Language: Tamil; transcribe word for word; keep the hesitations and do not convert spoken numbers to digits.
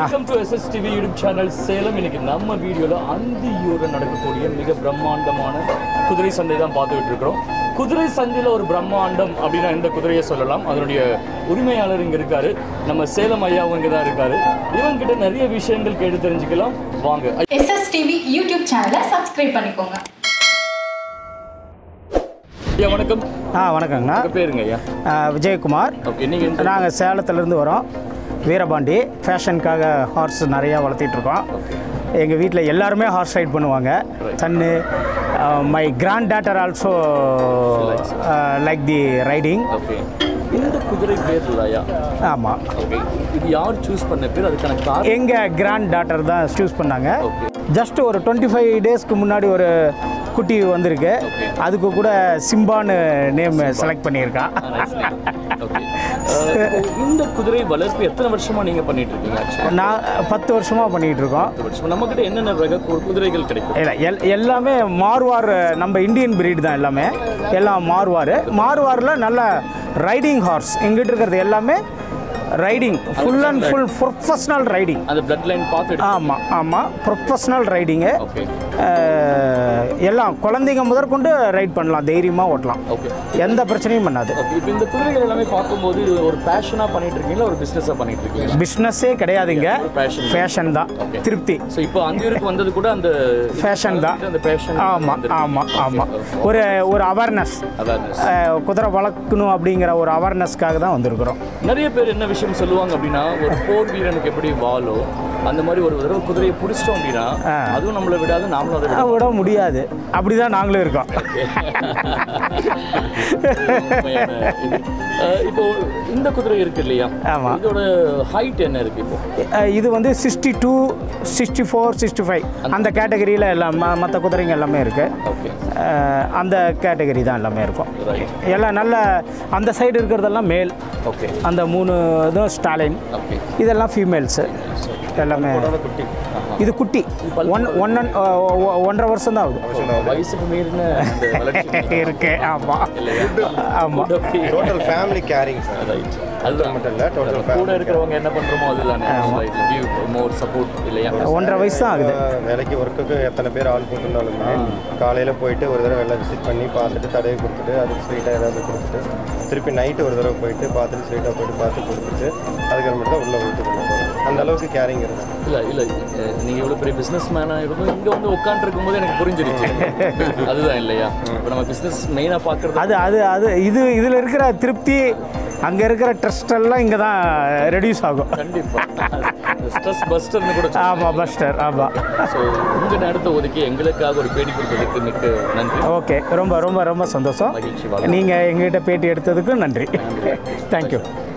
Welcome to S S T V YouTube Channel Salem. இன்னைக்கு நம்ம வீடியோல அந்தியூர்ல நடக்கக்கூடிய மிக பிரம்மாண்டமான குதிரை சந்தை தான் பார்த்துட்டு இருக்கோம். குதிரை சந்தையில ஒரு பிரம்மாண்டம் அப்படினா இந்த குதிரையை சொல்லலாம். அதனுடைய உரிமையாளர் இங்க இருக்காரு. நம்ம சேலம் ஐயா அவங்க தான் இருக்காரு. இவங்க கிட்ட நிறைய விஷயங்கள் கேட்டு தெரிஞ்சுக்கலாம். வாங்க. S S T V YouTube channel subscribe பண்ணிக்கோங்க. ஐயா வணக்கம். ஆ வணக்கங்கண்ணா. உங்க பேருங்க ஐயா? விஜயகுமார். ஓகே, நீங்க நாங்கள் சேலத்துலேருந்து வரோம். வீரபாண்டி ஃபேஷனுக்காக ஹார்ஸ் நிறையா வளர்த்திட்ருக்கோம். எங்கள் வீட்டில் எல்லாருமே ஹார்ஸ் ரைட் பண்ணுவாங்க. சன்னு my granddaughter also like the riding. Okay, இந்த குதிரை பேர் லயா. ஆமாம். ஓகே, இது யார் சூஸ் பண்ண பேர்? அதுக்கான காரணம்? எங்கள் கிராண்ட் டாட்டர் தான் சூஸ் பண்ணாங்க. ஜஸ்ட் ஒரு டுவெண்ட்டி ஃபைவ் டேஸ்க்கு முன்னாடி ஒரு குட்டி வந்திருக்கு. அதுக்கு கூட சிம்பான்னு நேம் செலக்ட் பண்ணியிருக்கா. இந்த குதிரை வளர்ப்பு எத்தனை வருஷமா நீங்க பண்ணிட்டு இருக்கீங்க? நான் பத்து வருஷமா பண்ணிட்டு இருக்கோம். நம்ம கிட்ட என்னென்ன ரக குதிரைகள் கிடைக்கும்? இல்லை எல் எல்லாமே மார்வார், நம்ம இந்தியன் பிரீட் தான் எல்லாமே. எல்லாம் மார்வார். மார்வாரில் நல்ல ரைடிங் ஹார்ஸ் எங்கிட்ட இருக்கிறது எல்லாமே riding, full and full professional riding. அந்த பிளட் லைன் பார்த்து. ஆமாம் ஆமாம், ப்ரொஃபஷனல் ரைடிங்கு. எல்லாம் குழந்தைங்க முதற்கொண்டு ரைட் பண்ணலாம், தைரியமாக ஓட்டலாம். ஓகே, எந்த பிரச்சனையும் பண்ணாது. இப்போ இந்த குதிரைகள் எல்லாமே பார்க்கும்போது இது ஒரு பேஷனாக பண்ணிட்டு இருக்கீங்களா, ஒரு பிஸ்னஸாக பண்ணிட்டு இருக்கீங்க? பிஸ்னஸே கிடையாதுங்க, ஃபேஷன் தான். திருப்தி. ஸோ இப்போ அந்தியூருக்கு வந்தது கூட அந்த ஃபேஷன் தான். அந்த ஃபேஷன். ஆமாம் ஆமாம் ஆமாம், ஒரு ஒரு அவேர்னஸ், குதிரை வளர்க்கணும் அப்படிங்கிற ஒரு அவேர்னஸ்க்காக தான் வந்திருக்கிறோம். நிறைய பேர் என்ன விஷயம் சொல்லுவாங்க அப்படின்னா, ஒரு போர் வீரனுக்கு எப்படி வாலோ அந்த மாதிரி ஒரு தடவை குதிரையை பிடிச்சிட்டோம் அப்படின்னா அதுவும் நம்மளை விடாது, நாமளும் அதை விட முடியாது. அப்படிதான் நாங்களும் இருக்கோம். இப்போ இந்த குதிரை இருக்கு இல்லையா? ஆமாம். இதோட ஹைட் என்ன இருக்கு இப்போ? இது வந்து sixty two sixty four sixty five அந்த கேட்டகரியில் எல்லாம் மற்ற குதிரைங்க எல்லாமே இருக்கு. அந்த கேட்டகரி தான் எல்லாமே இருக்கும். எல்லாம் நல்ல அந்த சைடு இருக்கிறதெல்லாம் மேல். ஓகே, அந்த மூணு இதுவும் ஸ்டாலின். இதெல்லாம் ஃபீமேல்ஸு எல்லாமே. இது குட்டி ஒன் ஒன் ஒன்றரை வருஷம் தான் ஆகுது. வயசுக்கு மீறின இருக்கு. ஆமாம் ஆமாம். Total family caring sir. Right. அது மட்டும் இல்லை, டோட்டல் கூட இருக்கிறவங்க என்ன பண்ணுறோமோ அதுதானே கிவ் மோர் சப்போர்ட் இல்லையா? ஒன்றரை வயசு தான் ஆகுது. வேலைக்கு ஒர்க்குக்கு எத்தனை பேர் ஆள் போட்டுருந்தாலுமே காலையில் போயிட்டு ஒரு தடவை எல்லாம் விசிட் பண்ணி பார்த்துட்டு தடவை கொடுத்துட்டு அதுக்கு ஸ்வீட்டாக ஏதாவது கொடுத்துட்டு திருப்பி நைட்டு ஒரு தடவை போயிட்டு பார்த்துட்டு ஸ்வீட்டாக போயிட்டு பார்த்து கொடுத்துட்டு அதுக்கப்புறம் தான் உள்ளே ஊற்றி கொண்டு போகிறோம். அந்த அளவுக்கு கேரிங் இருக்குது. இல்லை இல்லை, நீங்கள் இவ்வளோ பெரிய பிஸ்னஸ் மேனாக இருக்கும் இங்கே வந்து உட்காந்துருக்கும் போது எனக்கு புரிஞ்சிருச்சு. அதுதான் இல்லையா இப்போ நம்ம பிஸ்னஸ் மெயினாக பார்க்குறது. அது அது அது இது இதில் இருக்கிற திருப்தி, அங்கே இருக்கிற ட்ரஸ்ட் எல்லாம் இங்கே தான் ரெடியூஸ் ஆகும். கண்டிப்பாக ஸ்ட்ரெஸ் பஸ்டர்னு கூட. ஆமாம், பஸ்டர். ஆமாம். ஸோ உங்கள் நேரத்தை ஒதுக்கி எங்களுக்காக ஒரு பேட்டி கொடுத்ததுக்கு மிக்க நன்றி. ஓகே, ரொம்ப ரொம்ப ரொம்ப சந்தோஷம். நீங்கள் எங்ககிட்ட பேட்டி எடுத்ததுக்கு நன்றி. தேங்க்யூ.